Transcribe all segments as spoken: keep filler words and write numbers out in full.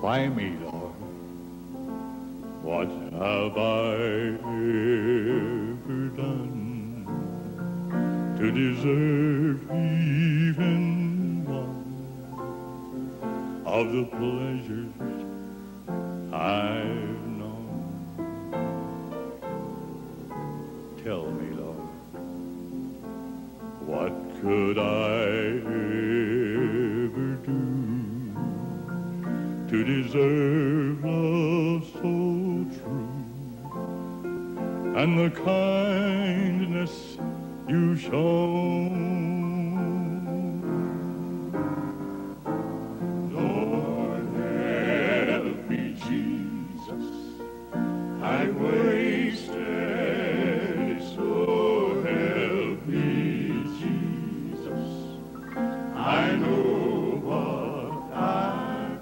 Why me, Lord? What have I ever done to deserve even one of the pleasures I've known? Tell me, Lord, what could I ever do to deserve love so true and the kindness you've shown? Lord, help me, Jesus, I've wasted, so help me, Jesus, I know what I've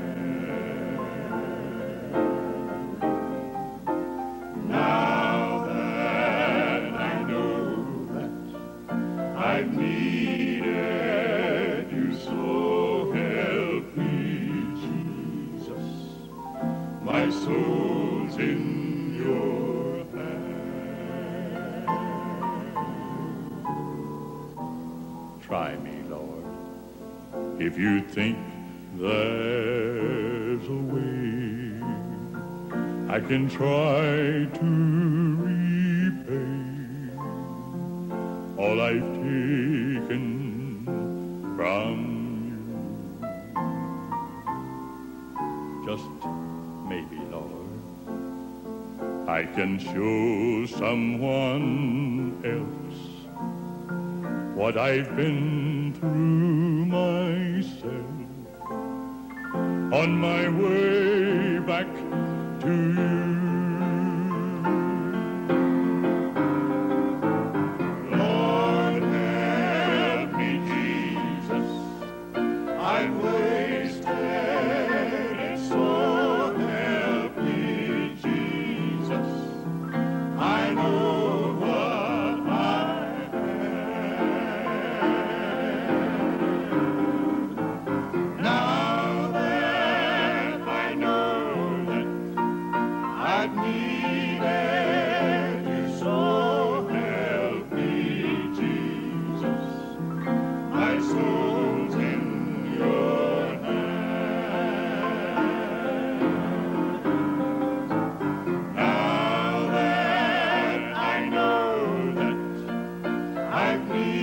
I've needed you, so help me, Jesus. My soul's in your hand. Try me, Lord, if you think there's a way I can try to repay all I've taken from you. Just maybe, Lord, I can show someone else what I've been through myself on my way back to you. I've wasted it, so help me, Jesus. I know what I have. Now that I know that I've needed you, so help me, Jesus. My soul's in your hand. Now that I know that I've needed